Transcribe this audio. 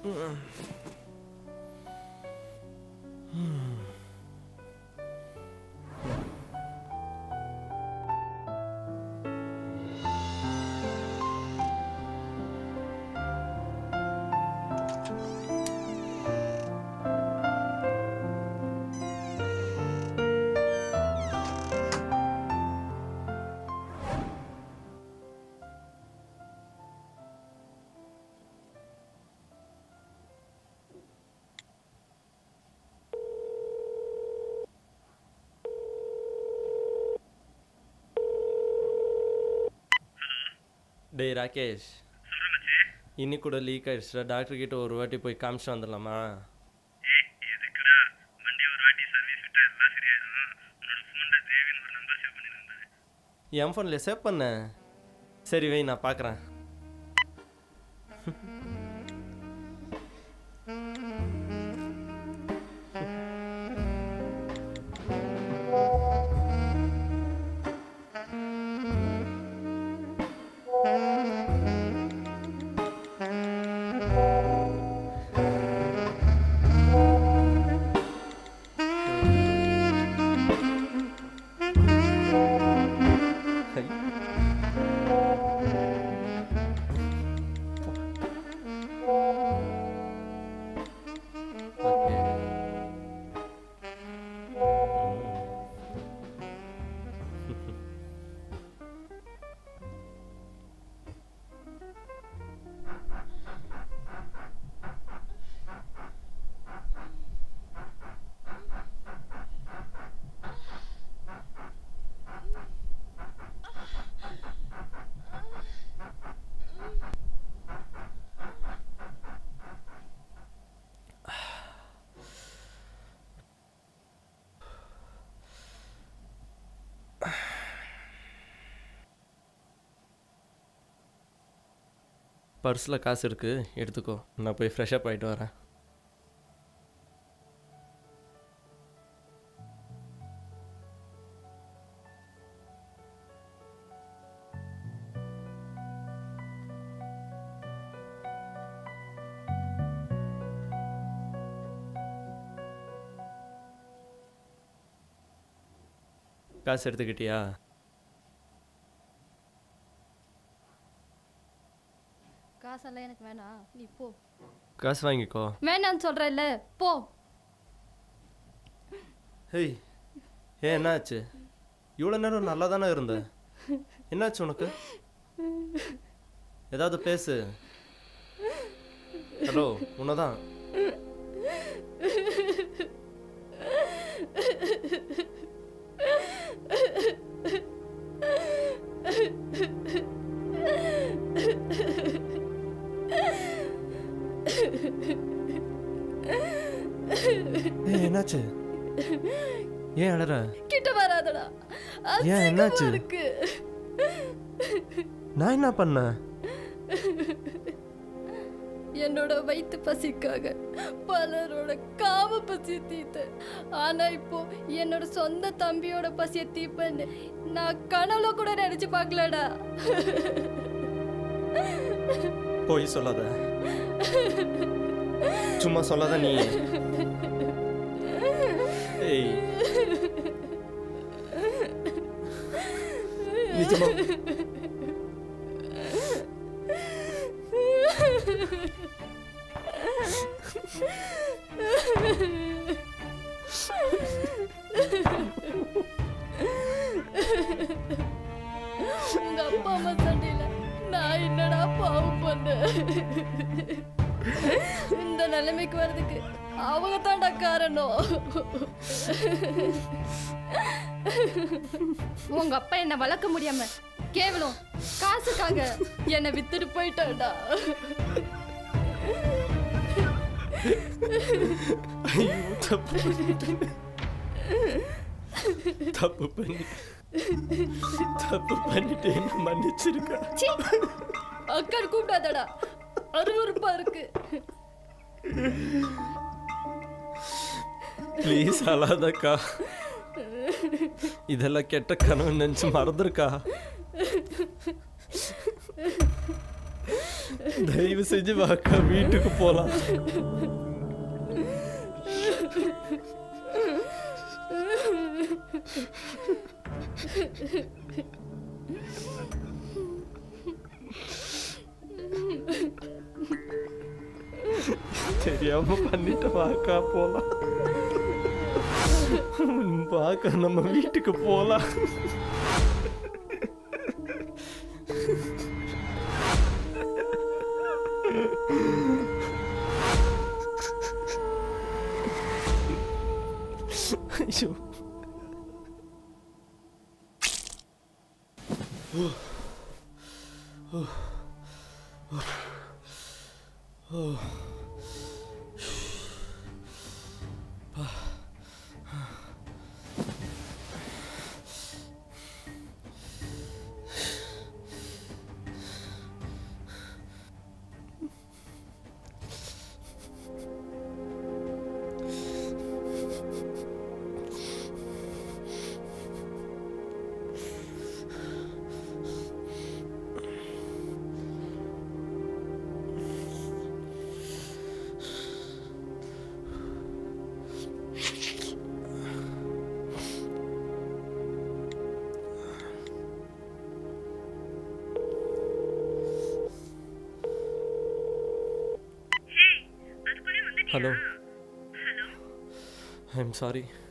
டேய் ராகேஷ், இன்னி கூட லீக் ஆயிடுச்சுடா. டாக்டர் கிட்ட ஒரு வாட்டி போய் காமிச்சு வந்துடலாமா? என் ஃபோனில் சேவ் பண்ண. சரி வை, நான் பார்க்குறேன். பர்ஸில் காசு இருக்குது, எடுத்துக்கோ. நான் போய் ஃப்ரெஷ்அப் ஆகிட்டு வரேன். காசு எடுத்துக்கிட்டியா? காசெல்லாம் எனக்கு வேணாம், நீ போ. காசு வாங்கிக்கோ. வேணான்னு சொல்கிறேன்ல, போ. ஹேய், என்னாச்சு? இவ்வளோ நேரம் நல்லா தானே இருந்த. என்னாச்சு உனக்கு? ஏதாவது பேசு. ஹலோ, உன்னதான். என்னாச்சு? ஏன் அழற? கிட்ட வராதடா. ஏன் என்னாச்சு? நான் என்ன பண்ண? என்னோட வயிற்று பசிக்காக பலரோட காம பசியை தீர்த்தேன். ஆனா இப்போ என்னோட சொந்த தம்பியோட பசியை தீர்ப்பேன்னு நான் கனவுல கூட நினைச்சு பார்க்கலடா. போய் சொல்லாத, சும்மா சொல்லாத நீ. ஏய், நிஜமா உங்க அப்பா அம்மா சண்டையில நான் என்னடா பாவம் பண்ணேன்? இந்த நிலைமைக்கு வர்றதுக்கு அவங்க தான்டா காரணம். உங்க அப்பா என்ன வளர்க்க முடியாம கேவலம் காசுக்காக என்னை வித்துட்டு போயிட்டாடா. தப்பு பண்ணிட்டு என்ன மன்னிச்சிருக்கா? அக்கா கூப்பிடாதடா, அருவருப்பா இருக்கு. ப்ளீஸ் அழாதக்கா. இதெல்லாம் கெட்ட கனவு நினைச்சு மறந்துருக்கா. தயவு செஞ்சு வாக்கா, வீட்டுக்கு போலாம். தெரியாம பண்ணிட்ட வாக்கா, போலாம். வாக்கா, நம்ம வீட்டுக்கு போலாம். ஐயோ, ஹலோ, ஐ எம் சாரி.